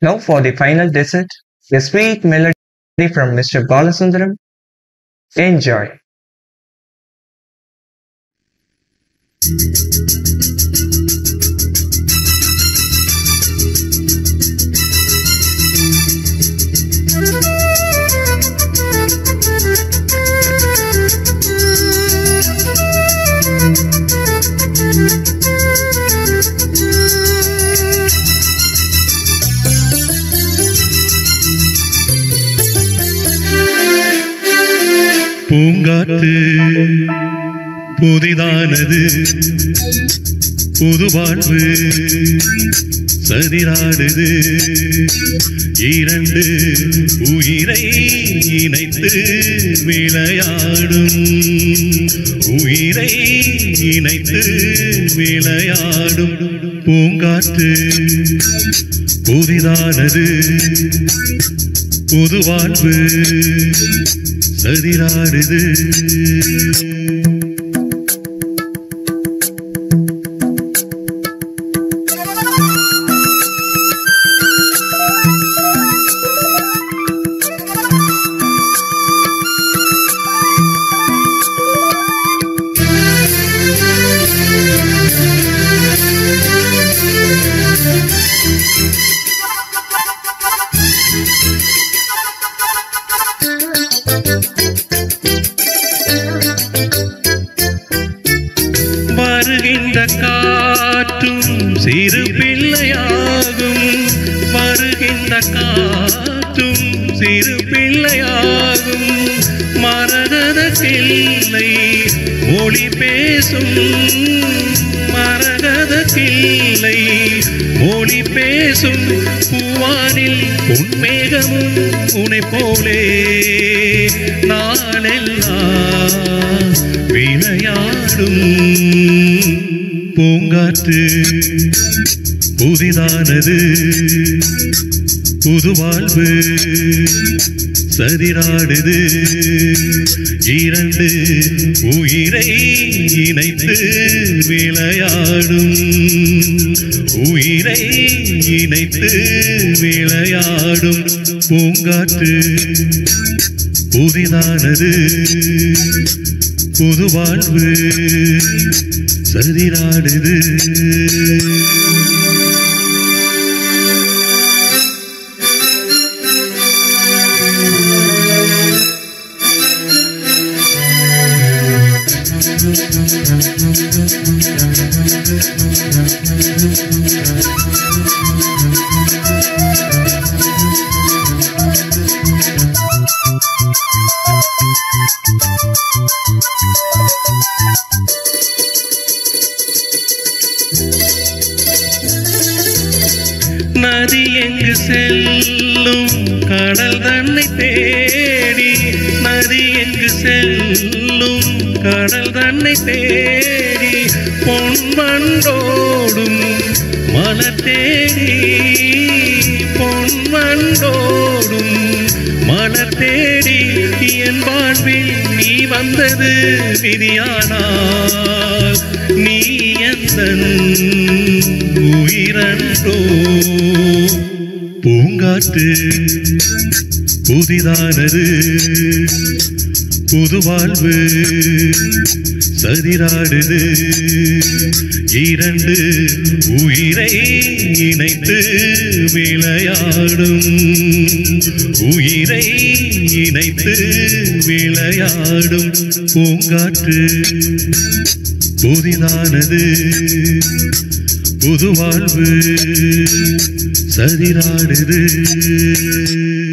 Now for the final dessert, a sweet melody from Mr. Balasundaram. Enjoy. பூங்காற்று புதிதானது, புது வாழ்வு சதிராடுது, இரண்டு உயிரை இணைத்து விளையாடும், உயிரை இணைத்து விளையாடும். பூங்காற்று புதிதானது, புது வாழ்வு சதிராடுது. வருகின்ற காற்றும் சிறு பிள்ளையாகும், வருகின்ற காற்றும் சிறு பிள்ளையாகும். மரகத கிள்ளை மொழி பேசும், மரகத கிள்ளை மொழி பேசும். பூவானில் பொன்மேகமும் உனை போலே நாளெல்லாம் விளையாடும். பூங்காற்று புதிதானது, புது வாழ்வு சதிராடுது, இரண்டு உயிரை இணைத்து விளையாடும், உயிரை இணைத்து விளையாடும். பூங்காற்று புதிதானது, புது வாழ்வு சதிராடுது. நதி எங்கு செல்லும் கடல் தன்னை தேடி, நதி எங்கு செல்லும் கடல் தன்னை தேடி, பொன்வண்டோடும் மலர் தேடி, பொன்வண்டோடும் மலர் தேடி. என் வாழ்வில் நீ வந்தது விதியானால், நீ எந்தன் உயிரன்றோ. பூங்காற்று புதிதானது, புது வாழ்வு சதிராடுது, இரண்டு உயிரை இணைத்து விளையாடும், உயிரை இணைத்து விளையாடும். பூங்காற்று புதிதானது, புது வாழ்வு சதிராடுது.